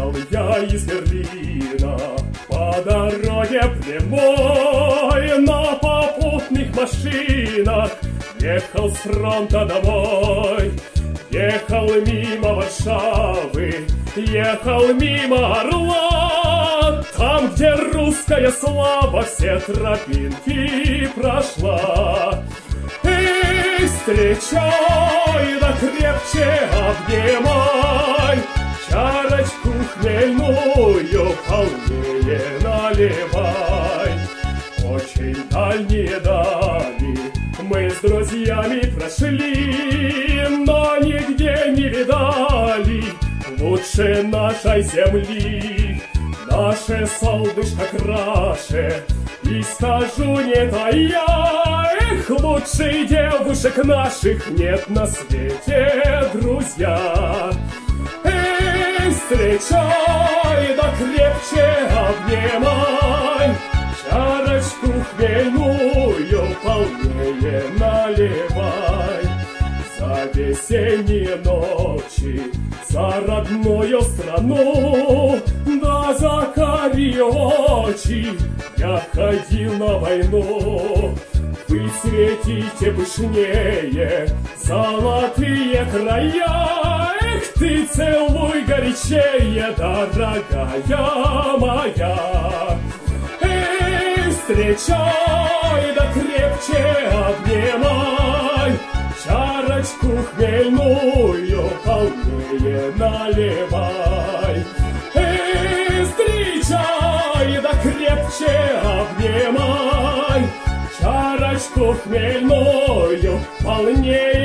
Ехал я из Берлина по дороге прямой, на попутных машинах ехал с фронта домой. Ехал мимо Варшавы, ехал мимо Орла, там, где русская слава все тропинки прошла. И встречай, да крепче обнимай, чарочку хмельную полнее наливай. Очень дальние дали мы с друзьями прошли, но нигде не видали лучше нашей земли. Наше солнышко краше, и скажу не тая, эх, лучше девушек наших нет на свете, друзья. Эй, встречай, да крепче обнимай, чарочку хмельную полнее наливай. За весенние ночи, за родную страну, да за карие очи я ходил на войну. Вы светите пышнее золотые края, эх, ты целуй горячее, дорогая моя. Эй, встречай, да крепче обнимай, чарочку хмельную полнее наливай. Эй, встречай, да крепче обнимай, чарочку хмельную полнее